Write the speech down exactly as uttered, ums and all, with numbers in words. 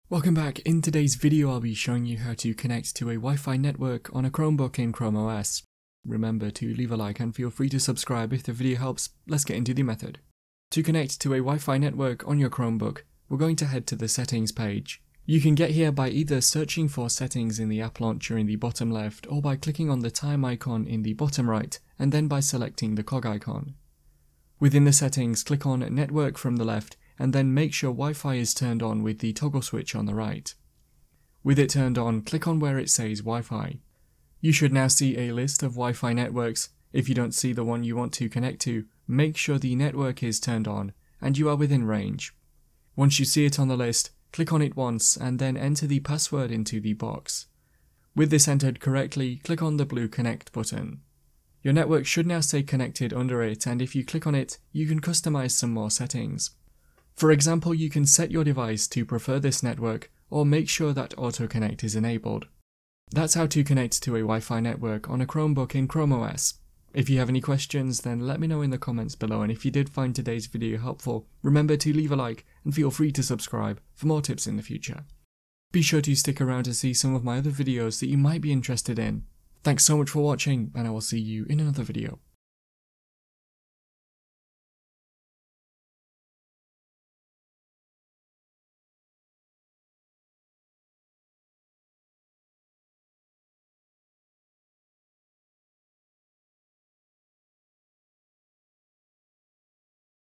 Welcome back. In today's video I'll be showing you how to connect to a Wi-Fi network on a Chromebook in ChromeOS. Remember to leave a like and feel free to subscribe if the video helps. Let's get into the method. To connect to a Wi-Fi network on your Chromebook, we're going to head to the settings page. You can get here by either searching for settings in the app launcher in the bottom left or by clicking on the time icon in the bottom right and then by selecting the cog icon. Within the settings, click on Network from the left and then make sure Wi-Fi is turned on with the toggle switch on the right. With it turned on, click on where it says Wi-Fi. You should now see a list of Wi-Fi networks. If you don't see the one you want to connect to, make sure the network is turned on and you are within range. Once you see it on the list, click on it once and then enter the password into the box. With this entered correctly, click on the blue Connect button. Your network should now stay connected under it, and if you click on it, you can customize some more settings. For example, you can set your device to prefer this network or make sure that Auto Connect is enabled. That's how to connect to a Wi-Fi network on a Chromebook in ChromeOS. If you have any questions, then let me know in the comments below, and if you did find today's video helpful, remember to leave a like and feel free to subscribe for more tips in the future. Be sure to stick around to see some of my other videos that you might be interested in. Thanks so much for watching, and I will see you in another video.